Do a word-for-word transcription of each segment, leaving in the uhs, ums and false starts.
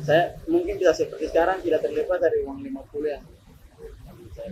Saya mungkin tidak seperti sekarang, tidak terlepas dari uang lima puluh ya. Saya,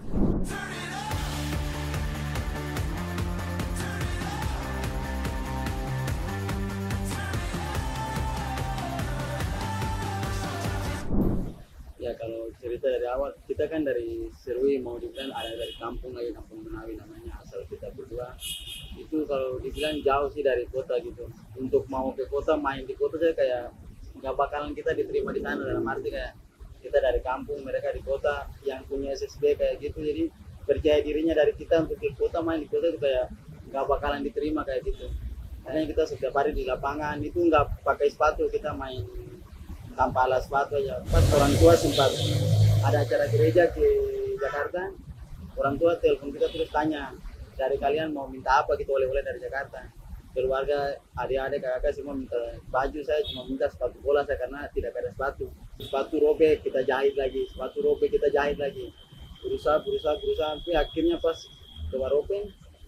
ya kalau cerita dari awal, kita kan dari Serui mau dibilang ada dari kampung lagi, kampung Menawi namanya, asal kita berdua. Itu kalau dibilang jauh sih dari kota gitu. Untuk mau ke kota, main di kota saya kayak nggak bakalan kita diterima di sana, dalam arti kayak kita dari kampung, mereka di kota yang punya S S B kayak gitu, jadi percaya dirinya dari kita untuk ke kota, main di kota itu kayak nggak bakalan diterima kayak gitu. Karena kita setiap hari di lapangan itu nggak pakai sepatu, kita main tanpa alas sepatu aja. Pas orang tua sempat ada acara gereja ke Jakarta, orang tua telepon kita terus tanya, dari kalian mau minta apa gitu oleh-oleh dari Jakarta. Keluarga, adik-adik, kakak semua minta baju, saya cuma minta sepatu bola saya karena tidak ada sepatu. Sepatu robek kita jahit lagi, sepatu robek kita jahit lagi. Berusaha, berusaha, berusaha, sampai akhirnya pas ke Waropen,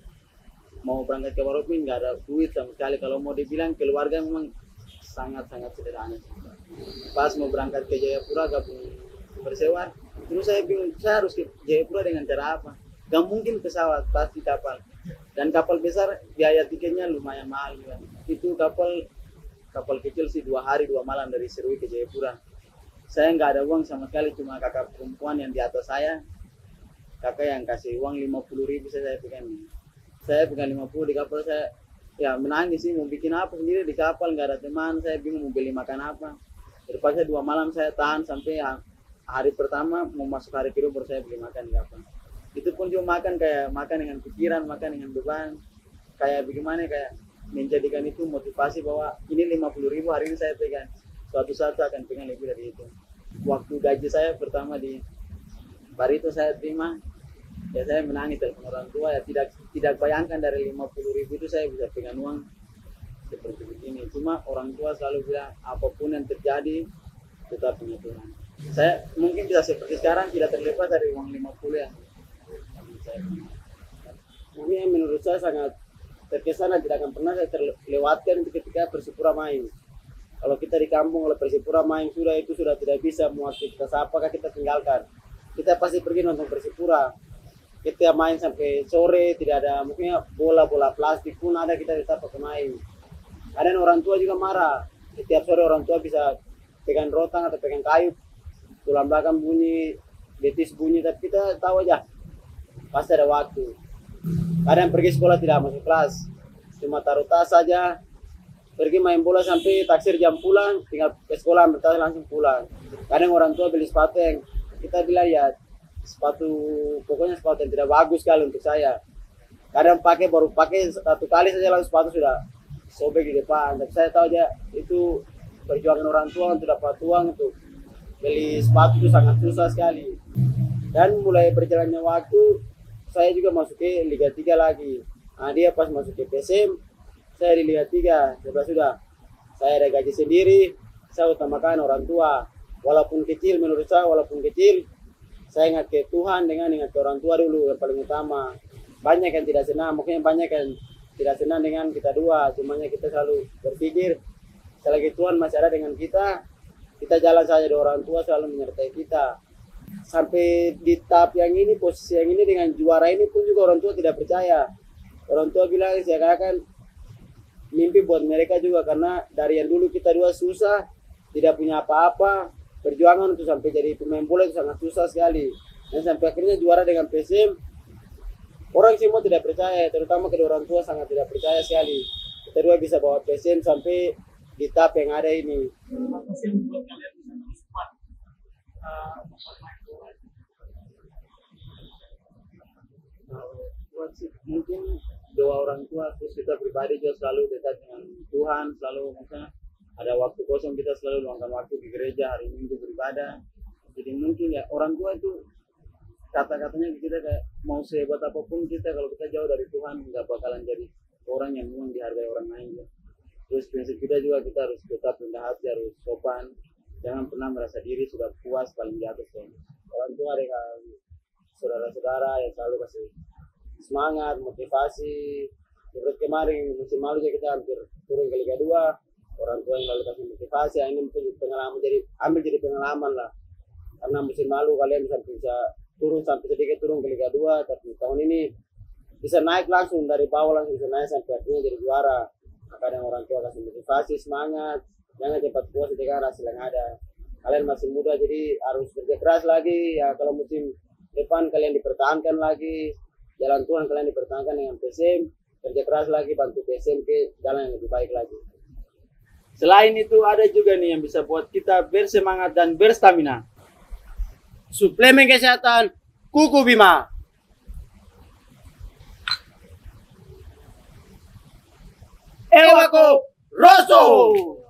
mau berangkat ke Waropen nggak ada duit sama sekali. Kalau mau dibilang keluarga memang sangat-sangat sederhana. Pas mau berangkat ke Jayapura gabung bersewa, terus saya bingung saya harus ke Jayapura dengan cara apa. Gak mungkin pesawat, pasti kapal, dan kapal besar biaya tiketnya lumayan mahal juga. Itu kapal kapal kecil sih dua hari dua malam dari Serui ke Jayapura. Saya nggak ada uang sama sekali, cuma kakak perempuan yang di atas saya, kakak yang kasih uang lima puluh ribu, saya, saya pegang saya pegang lima puluh di kapal. Saya ya menangis sih, mau bikin apa sendiri di kapal, nggak ada teman, saya bingung mau beli makan apa. Terpaksa dua malam saya tahan sampai hari pertama mau masuk hari kedua baru saya beli makan di kapal. Itu pun cuma makan kayak makan dengan pikiran, makan dengan beban, kayak bagaimana, kayak menjadikan itu motivasi bahwa ini lima puluh ribu hari ini saya pegang, suatu saat saya akan pegang lebih dari itu. Waktu gaji saya pertama di Barito saya terima, ya saya menangis telepon orang tua, ya tidak tidak bayangkan dari lima puluh ribu itu saya bisa pegang uang seperti begini. Cuma orang tua selalu bilang apapun yang terjadi tetap punya Tuhan. Saya mungkin tidak seperti sekarang, tidak terlepas dari uang lima puluh ya. Ini menurut saya sangat terkesan dan tidak akan pernah saya terlewatkan ketika Persipura main. Kalau kita di kampung, kalau Persipura main sudah itu sudah tidak bisa mau aktivitas apakah kita tinggalkan. Kita pasti pergi nonton Persipura. Kita main sampai sore, tidak ada mungkin bola-bola plastik pun ada, kita tetap pakai main. Kadang orang tua juga marah. Setiap sore orang tua bisa pegang rotan atau pegang kayu, tulang belakang bunyi, betis bunyi, tapi kita tahu aja pasti ada waktu. Kadang pergi sekolah tidak masuk kelas, cuma taruh tas saja, pergi main bola sampai taksir jam pulang, tinggal ke sekolah ambil tas langsung pulang. Kadang orang tua beli sepatu yang kita bilang ya sepatu, pokoknya sepatu yang tidak bagus sekali untuk saya. Kadang pakai baru pakai satu kali saja langsung sepatu sudah sobek di depan. Tapi saya tahu aja itu perjuangan orang tua untuk dapat uang untuk beli sepatu itu sangat susah sekali. Dan mulai berjalannya waktu, saya juga masuk ke Liga tiga lagi. Nah, dia pas masuk ke P S M, saya di Liga tiga. Setelah sudah, saya ada gaji sendiri, saya utamakan orang tua. Walaupun kecil, menurut saya walaupun kecil, saya ingat ke Tuhan dengan ingat ke orang tua dulu yang paling utama. Banyak yang tidak senang, mungkin banyak yang tidak senang dengan kita dua. Cumanya kita selalu berpikir, selagi Tuhan masih ada dengan kita, kita jalan saja, di orang tua selalu menyertai kita. Sampai di tahap yang ini, posisi yang ini dengan juara ini pun juga orang tua tidak percaya. Orang tua bilang saya akan mimpi buat mereka juga, karena dari yang dulu kita dua susah, tidak punya apa-apa, perjuangan untuk sampai jadi pemain bola itu sangat susah sekali. Dan sampai akhirnya juara dengan P S M, orang semua tidak percaya, terutama kedua orang tua sangat tidak percaya sekali. Kita dua bisa bawa P S M sampai di tahap yang ada ini. Mungkin doa orang tua, terus kita pribadi juga selalu dekat dengan Tuhan, selalu misalnya ada waktu kosong kita selalu luangkan waktu di gereja, hari Minggu beribadah. Jadi mungkin ya orang tua itu kata-katanya kita kayak mau sehebat apapun kita, kalau kita jauh dari Tuhan nggak bakalan jadi orang yang memang dihargai orang lain ya. Terus prinsip kita juga, kita harus tetap rendah hati, harus sopan, jangan pernah merasa diri sudah puas paling di atas ya. Orang tua dengan saudara-saudara yang selalu kasih semangat, motivasi. Seperti kemarin musim lalu kita hampir turun ke Liga dua, orang tua yang lalu kasih motivasi. Ya, ini mungkin pengalaman, jadi ambil jadi pengalaman lah. Karena musim lalu kalian bisa bisa turun sampai sedikit turun ke Liga dua, tapi tahun ini bisa naik langsung dari bawah, langsung bisa naik sampai akhirnya jadi juara. Kadang orang tua kasih motivasi, semangat, jangan cepat puas ketika hasil yang ada. Kalian masih muda, jadi harus kerja keras lagi. Ya kalau musim depan kalian dipertahankan lagi, jalan Tuhan kalian dipertahankan dengan P S M, kerja keras lagi, bantu P S M ke jalan yang lebih baik lagi. Selain itu ada juga nih yang bisa buat kita bersemangat dan berstamina. Suplemen kesehatan Kuku Bima. Ewako Rosso.